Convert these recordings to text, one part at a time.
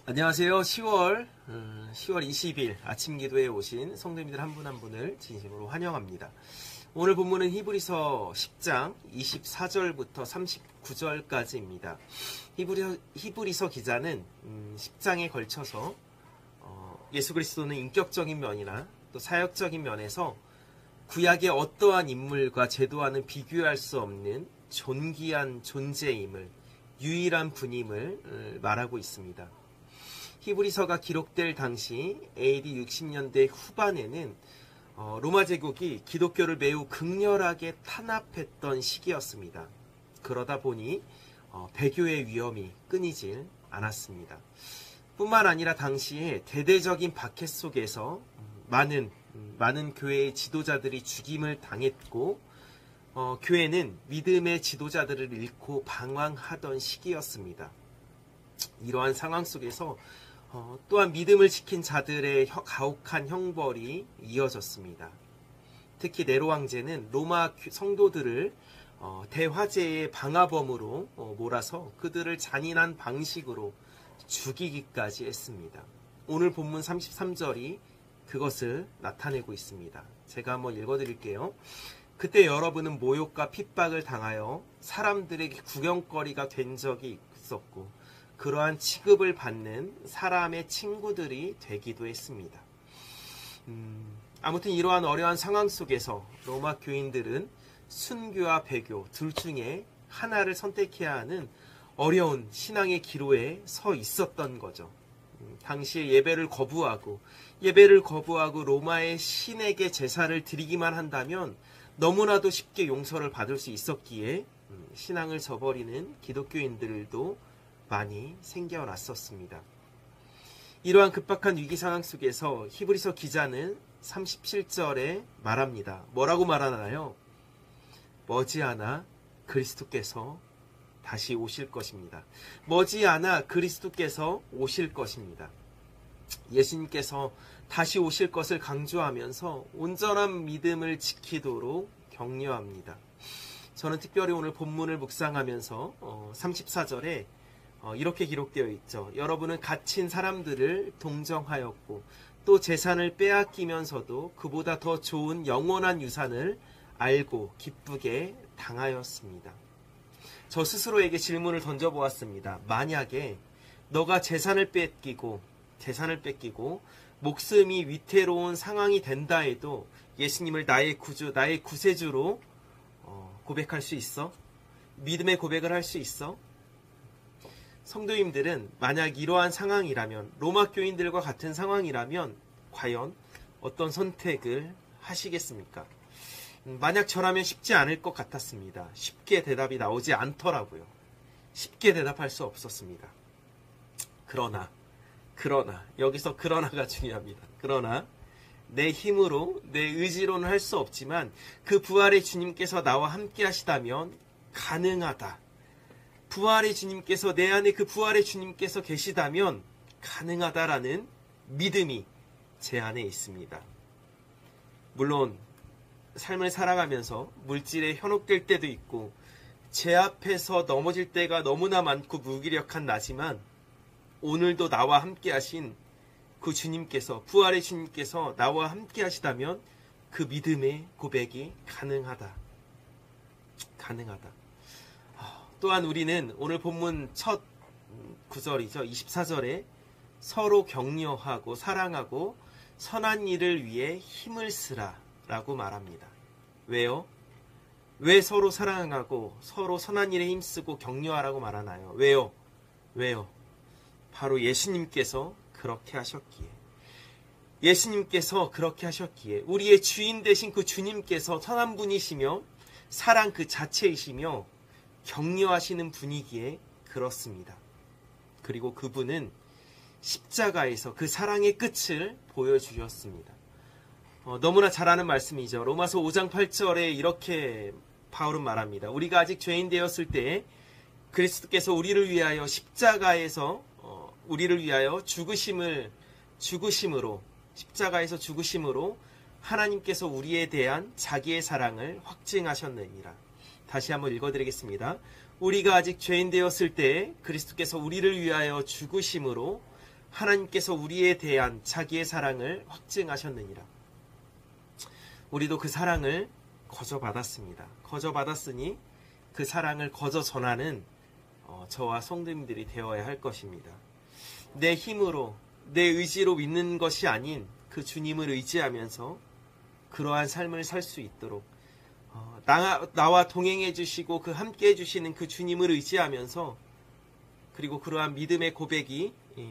안녕하세요. 10월 20일 아침 기도에 오신 성도님들 한 분 한 분을 진심으로 환영합니다. 오늘 본문은 히브리서 10장 24절부터 39절까지입니다. 히브리서 기자는 10장에 걸쳐서 예수 그리스도는 인격적인 면이나 또 사역적인 면에서 구약의 어떠한 인물과 제도와는 비교할 수 없는 존귀한 존재임을, 유일한 분임을 말하고 있습니다. 히브리서가 기록될 당시 AD 60년대 후반에는 로마 제국이 기독교를 매우 극렬하게 탄압했던 시기였습니다. 그러다 보니 배교의 위험이 끊이질 않았습니다. 뿐만 아니라 당시에 대대적인 박해 속에서 많은 교회의 지도자들이 죽임을 당했고 교회는 믿음의 지도자들을 잃고 방황하던 시기였습니다. 이러한 상황 속에서 또한 믿음을 지킨 자들의 가혹한 형벌이 이어졌습니다. 특히 네로 황제는 로마 성도들을 대화제의 방화범으로 몰아서 그들을 잔인한 방식으로 죽이기까지 했습니다. 오늘 본문 33절이 그것을 나타내고 있습니다. 제가 한번 읽어드릴게요. 그때 여러분은 모욕과 핍박을 당하여 사람들에게 구경거리가 된 적이 있었고 그러한 취급을 받는 사람의 친구들이 되기도 했습니다. 아무튼 이러한 어려운 상황 속에서 로마 교인들은 순교와 배교 둘 중에 하나를 선택해야 하는 어려운 신앙의 기로에 서 있었던 거죠. 당시에 예배를 거부하고 로마의 신에게 제사를 드리기만 한다면 너무나도 쉽게 용서를 받을 수 있었기에 신앙을 저버리는 기독교인들도 많이 생겨났었습니다. 이러한 급박한 위기 상황 속에서 히브리서 기자는 37절에 말합니다. 뭐라고 말하나요? 머지않아 그리스도께서 다시 오실 것입니다. 머지않아 그리스도께서 오실 것입니다. 예수님께서 다시 오실 것을 강조하면서 온전한 믿음을 지키도록 격려합니다. 저는 특별히 오늘 본문을 묵상하면서 34절에 이렇게 기록되어 있죠. 여러분은 갇힌 사람들을 동정하였고 또 재산을 빼앗기면서도 그보다 더 좋은 영원한 유산을 알고 기쁘게 당하였습니다. 저 스스로에게 질문을 던져보았습니다. 만약에 너가 재산을 뺏기고 목숨이 위태로운 상황이 된다 해도 예수님을 나의 구주, 나의 구세주로 고백할 수 있어? 믿음의 고백을 할 수 있어? 성도님들은 만약 이러한 상황이라면, 로마 교인들과 같은 상황이라면 과연 어떤 선택을 하시겠습니까? 만약 저라면 쉽지 않을 것 같았습니다. 쉽게 대답이 나오지 않더라고요. 쉽게 대답할 수 없었습니다. 그러나 여기서 그러나가 중요합니다. 그러나 내 힘으로, 내 의지로는 할 수 없지만 그 부활의 주님께서 나와 함께 하시다면 가능하다. 부활의 주님께서, 내 안에 그 부활의 주님께서 계시다면 가능하다라는 믿음이 제 안에 있습니다. 물론 삶을 살아가면서 물질에 현혹될 때도 있고 제 앞에서 넘어질 때가 너무나 많고 무기력한 나지만 오늘도 나와 함께 하신 그 주님께서, 부활의 주님께서 나와 함께 하시다면 그 믿음의 고백이 가능하다. 또한 우리는 오늘 본문 첫 구절이죠. 24절에 서로 격려하고 사랑하고 선한 일을 위해 힘을 쓰라 라고 말합니다. 왜요? 왜 서로 사랑하고 서로 선한 일에 힘쓰고 격려하라고 말하나요? 왜요? 바로 예수님께서 그렇게 하셨기에 우리의 주인 되신 그 주님께서 선한 분이시며 사랑 그 자체이시며 격려하시는 분이기에 그렇습니다. 그리고 그분은 십자가에서 그 사랑의 끝을 보여주셨습니다. 너무나 잘 아는 말씀이죠. 로마서 5장 8절에 이렇게 바울은 말합니다. 우리가 아직 죄인 되었을 때 그리스도께서 우리를 위하여 십자가에서 우리를 위하여 십자가에서 죽으심으로 하나님께서 우리에 대한 자기의 사랑을 확증하셨느니라. 다시 한번 읽어드리겠습니다. 우리가 아직 죄인 되었을 때 그리스도께서 우리를 위하여 죽으심으로 하나님께서 우리에 대한 자기의 사랑을 확증하셨느니라. 우리도 그 사랑을 거저 받았습니다. 거저 받았으니 그 사랑을 거저 전하는 저와 성도님들이 되어야 할 것입니다. 내 힘으로, 내 의지로 믿는 것이 아닌 그 주님을 의지하면서 그러한 삶을 살 수 있도록 나와 동행해 주시고 그 함께 해주시는 그 주님을 의지하면서, 그리고 그러한 믿음의 고백이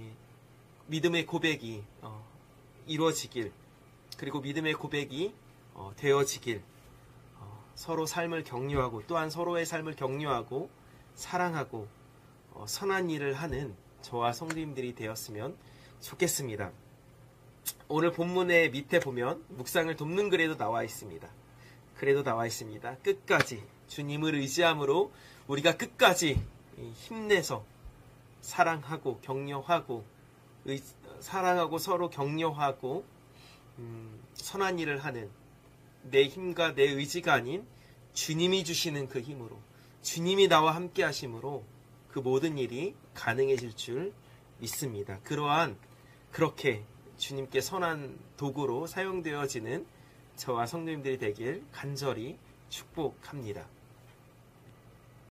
이루어지길, 그리고 믿음의 고백이 되어지길, 서로 삶을 격려하고 또한 서로의 삶을 격려하고 사랑하고 선한 일을 하는 저와 성도님들이 되었으면 좋겠습니다. 오늘 본문의 밑에 보면 묵상을 돕는 글에도 나와 있습니다. 끝까지 주님을 의지함으로 우리가 끝까지 힘내서 사랑하고 서로 격려하고 선한 일을 하는, 내 힘과 내 의지가 아닌 주님이 주시는 그 힘으로, 주님이 나와 함께 하심으로 그 모든 일이 가능해질 줄 믿습니다. 그렇게 주님께 선한 도구로 사용되어지는 저와 성도님들이 되길 간절히 축복합니다.